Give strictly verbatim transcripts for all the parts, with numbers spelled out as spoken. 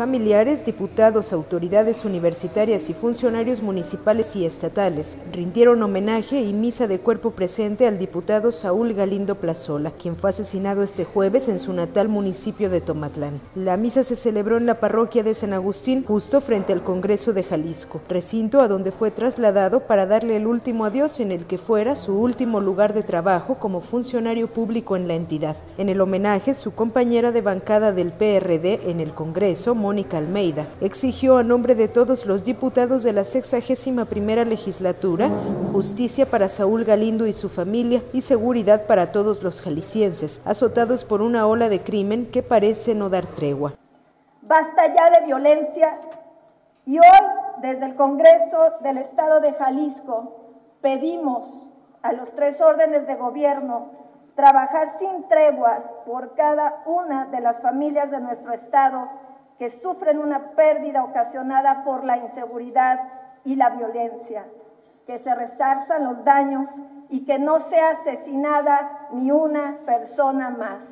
Familiares, diputados, autoridades universitarias y funcionarios municipales y estatales rindieron homenaje y misa de cuerpo presente al diputado Saúl Galindo Plazola, quien fue asesinado este jueves en su natal municipio de Tomatlán. La misa se celebró en la parroquia de San Agustín, justo frente al Congreso de Jalisco, recinto a donde fue trasladado para darle el último adiós en el que fuera su último lugar de trabajo como funcionario público en la entidad. En el homenaje, su compañera de bancada del P R D en el Congreso, Mónica Almeida, exigió a nombre de todos los diputados de la sexagésima primera legislatura justicia para Saúl Galindo y su familia y seguridad para todos los jaliscienses, azotados por una ola de crimen que parece no dar tregua. Basta ya de violencia y hoy, desde el Congreso del Estado de Jalisco, pedimos a los tres órdenes de gobierno trabajar sin tregua por cada una de las familias de nuestro Estado que sufren una pérdida ocasionada por la inseguridad y la violencia, que se resarzan los daños y que no sea asesinada ni una persona más.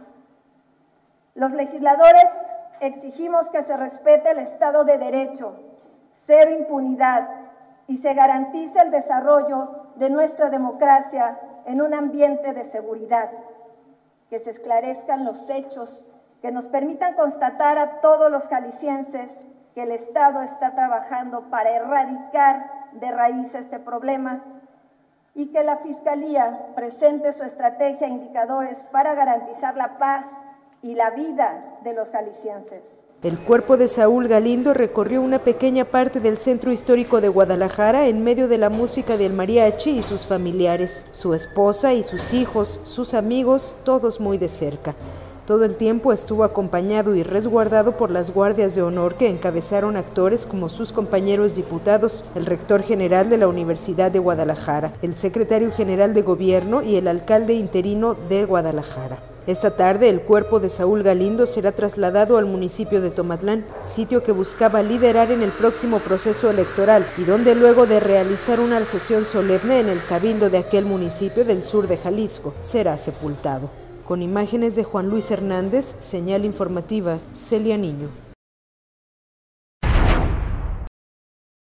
Los legisladores exigimos que se respete el Estado de Derecho, cero impunidad y se garantice el desarrollo de nuestra democracia en un ambiente de seguridad, que se esclarezcan los hechos que nos permitan constatar a todos los jaliscienses que el Estado está trabajando para erradicar de raíz este problema y que la Fiscalía presente su estrategia e indicadores para garantizar la paz y la vida de los jaliscienses. El cuerpo de Saúl Galindo recorrió una pequeña parte del centro histórico de Guadalajara en medio de la música del mariachi y sus familiares, su esposa y sus hijos, sus amigos, todos muy de cerca. Todo el tiempo estuvo acompañado y resguardado por las guardias de honor que encabezaron actores como sus compañeros diputados, el rector general de la Universidad de Guadalajara, el secretario general de Gobierno y el alcalde interino de Guadalajara. Esta tarde, el cuerpo de Saúl Galindo será trasladado al municipio de Tomatlán, sitio que buscaba liderar en el próximo proceso electoral y donde luego de realizar una sesión solemne en el cabildo de aquel municipio del sur de Jalisco, será sepultado. Con imágenes de Juan Luis Hernández, señal informativa, Celia Niño.